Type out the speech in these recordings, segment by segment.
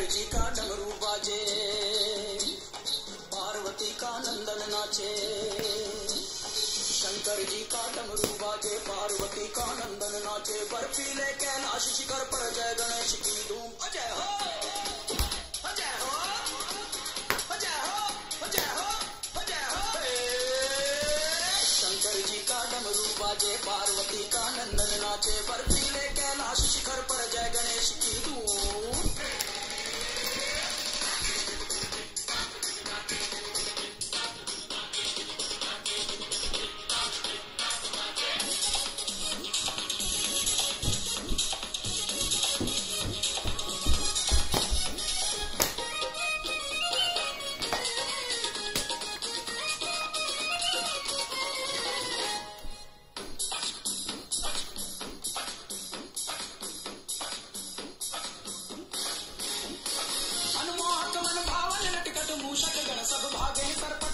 जी का डमरू बाजे, पार्वती का नंदन नाचे। शंकर जी का डमरू बाजे, पार्वती का नंदन नाचे। बर्फीले कैलाश शिखर पर जय गणेश की धूम। अजय हो, अजय हो, अजय हो, अजय हो, अजय हो। शंकर जी का डमरू बाजे, पार्वती का नंदन नाचे। बर्फीले कैलाश शिखर पर जय गणेश की धूम। मूषक गण सब भागे सरपट,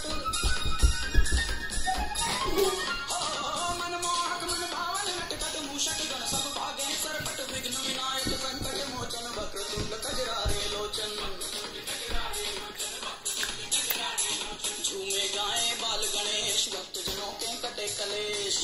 मनमोहक मन भावन नटखट। मूषक गण सब भागे सरपट, विघ्न विनायक संकट मोचन। वक्रतुंड कजरारे लोचन, झूमे गाए बाल गणेश। भक्तजनों के कटे कलेश,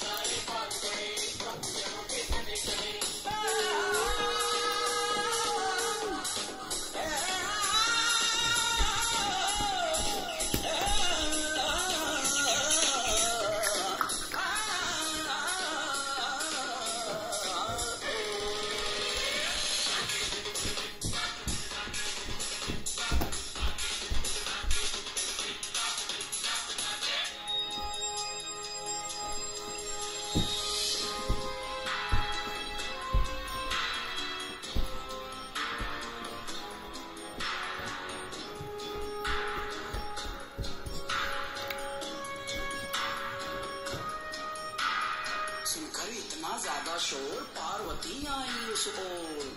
सुनकर इतना ज्यादा शोर पार्वती आई उस ओर।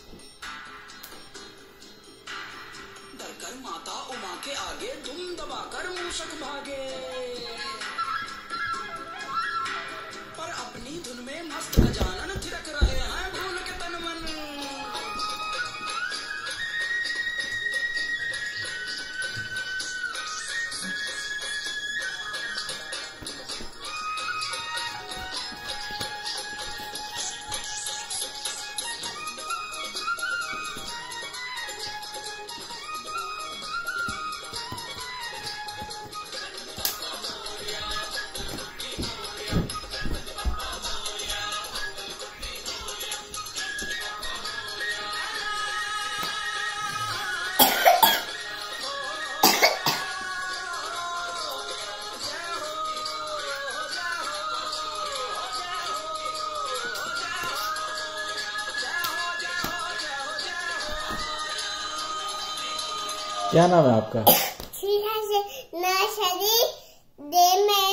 डरकर माता उमा के आगे दुम दबाकर मूषक भागे। पर अपनी धुन में मस्त गजानन थिरक रहे हैं भूल के तन मन। क्या नाम है आपका? नर्सरी दे में